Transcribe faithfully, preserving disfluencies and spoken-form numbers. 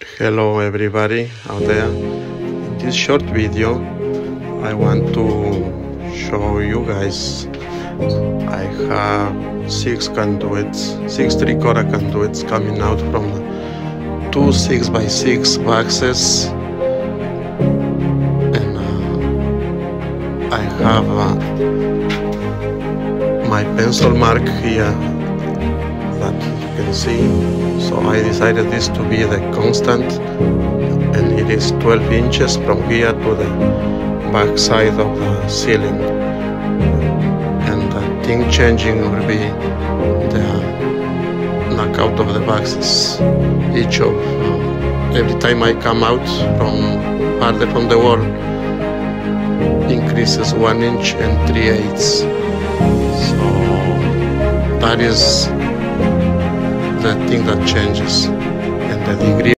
Hello everybody out there. In this short video I want to show you guys I have six conduits, six three-quarter conduits coming out from two six by six boxes, and uh, I have uh, my pencil mark here that you can see. So I decided this to be the constant, and it is twelve inches from here to the back side of the ceiling, and the thing changing will be the knockout of the boxes. Each of uh, every time I come out from farther from the wall increases one inch and three eighths. So that is the thing that changes, and the degree